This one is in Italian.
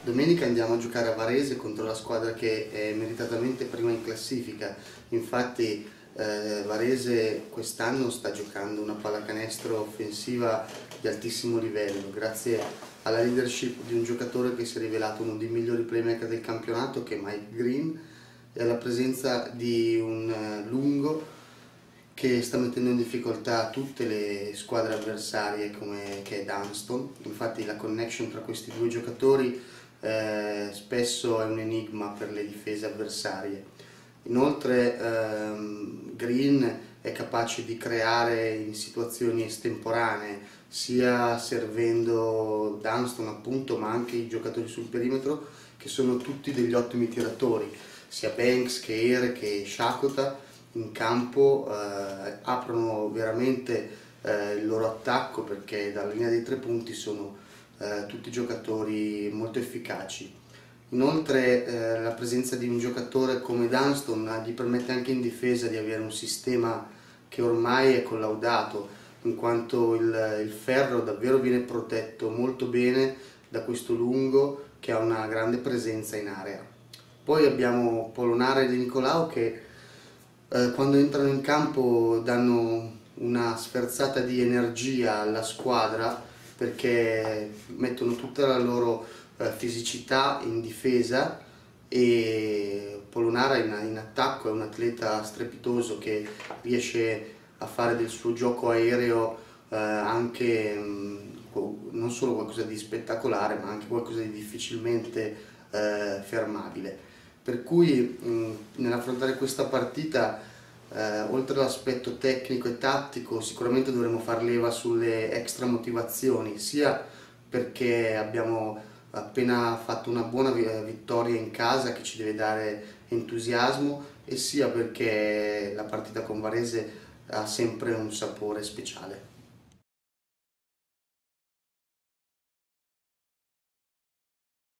Domenica andiamo a giocare a Varese contro la squadra che è meritatamente prima in classifica. Infatti Varese quest'anno sta giocando una pallacanestro offensiva di altissimo livello, grazie alla leadership di un giocatore che si è rivelato uno dei migliori playmaker del campionato, che è Mike Green, e alla presenza di un lungo che sta mettendo in difficoltà tutte le squadre avversarie che è Dunston. Infatti la connection tra questi due giocatori spesso è un enigma per le difese avversarie. Inoltre Green è capace di creare in situazioni estemporanee, sia servendo Dunston appunto, ma anche i giocatori sul perimetro, che sono tutti degli ottimi tiratori, sia Banks che Ere che Shakota in campo aprono veramente il loro attacco, perché dalla linea dei tre punti sono tutti giocatori molto efficaci. Inoltre la presenza di un giocatore come Dunston gli permette anche in difesa di avere un sistema che ormai è collaudato, in quanto il ferro davvero viene protetto molto bene da questo lungo che ha una grande presenza in area. Poi abbiamo Polonara e De Nicolao che quando entrano in campo danno una sferzata di energia alla squadra, perché mettono tutta la loro fisicità in difesa, e Polonara in attacco è un atleta strepitoso che riesce a fare del suo gioco aereo anche non solo qualcosa di spettacolare, ma anche qualcosa di difficilmente fermabile. Per cui nell'affrontare questa partita, oltre all'aspetto tecnico e tattico, sicuramente dovremo far leva sulle extra motivazioni, sia perché abbiamo appena fatto una buona vittoria in casa che ci deve dare entusiasmo, e sia perché la partita con Varese ha sempre un sapore speciale.